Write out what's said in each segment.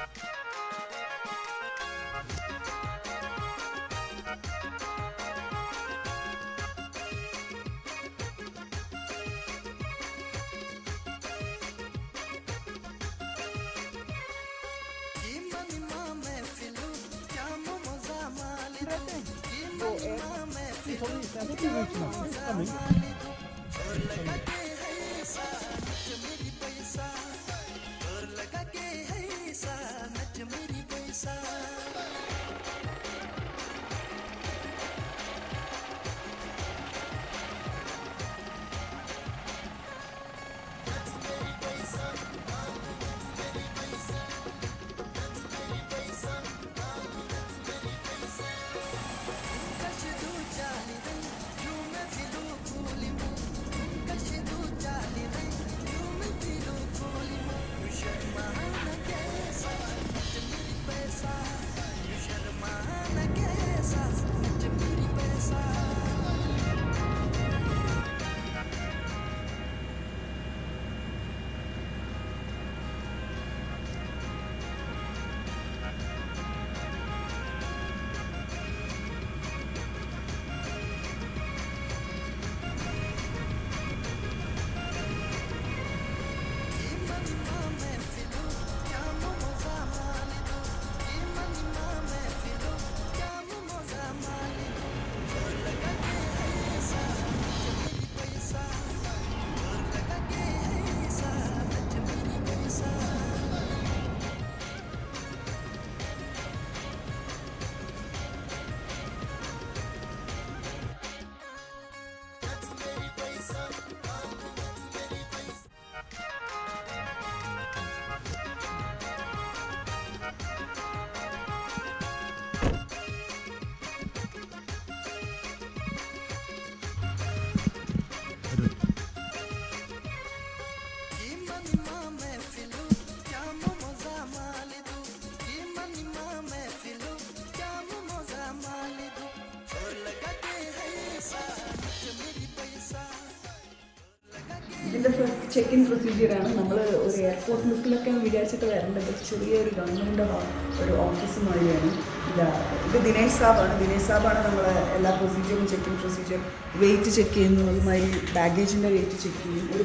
ഇതിൻ്റെ first check in പ്രൊസീജിയറാണ്. നമ്മൾ ഒരു എയർപോർട്ട് ലുക്കിലൊക്കെ വിചാരിച്ചിട്ട് വരേണ്ടത് ചെറിയൊരു ഗവൺമെൻറ് ഒരു ഓഫീസ് മാതിരിയാണ്. ഇത് ദിനേശ് സാബാണ് നമ്മളെ എല്ലാ പ്രൊസീജിയറും check in procedure weight check ചെയ്യുന്നു, അതുമാതിരി ബാഗേജിൻ്റെ വെയിറ്റ് ചെക്ക് ചെയ്യും.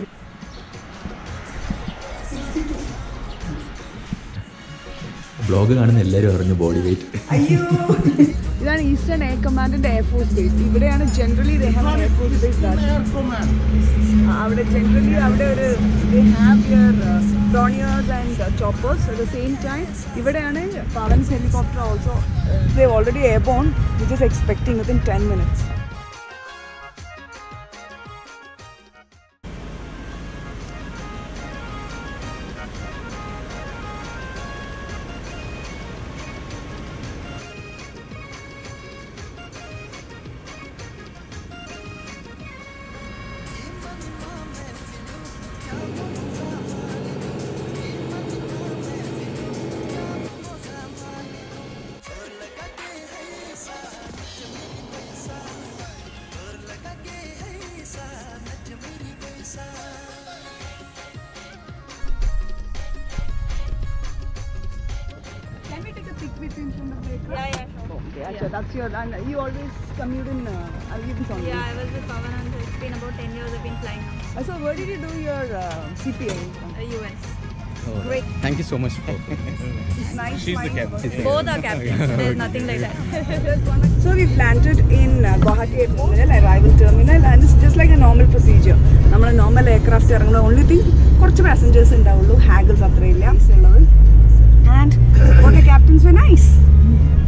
ബ്ലോഗ് കാണുന്ന എല്ലാവരും അറിഞ്ഞു ബോഡി വെയിറ്റ്. അയ്യോ, ഇതാണ് ഈസ്റ്റേൺ എയർ കമാൻഡിൻ്റെ എയർഫോഴ്സ് ബേസ്. ഇവിടെയാണ് ജനറലി എയർഫോഴ്സ് ബേസ്. അവിടെ ജനറലി അവിടെ ഒരു Dorniers and choppers at the same time. ഇവിടെയാണ് Pawan Hans helicopter also they already airborne which is expecting within 10 minutes. Yeah, that's your. And you always commute in Avians only. Yeah, I was with Pawan and it's been about 10 years I've been flying now. So where did you do your CPA? US. Oh, great. Thank you so much. It's nice. She's the captain. Both are captains. There's nothing like that. So we've landed in Guwahati Airport arrival terminal, and it's just like a normal procedure. Nammal normal aircraft the only thing korchu passengers undavullu, haggles athra illa. And what the captains were nice.